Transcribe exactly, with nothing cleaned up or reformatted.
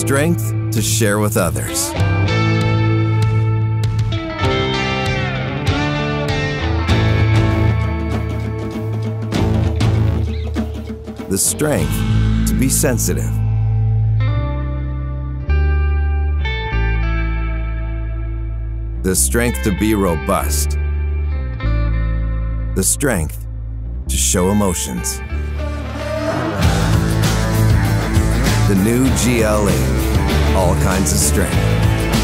strength to share with others. The strength to be sensitive. The strength to be robust. The strength to show emotions. The new G L E, all kinds of strength.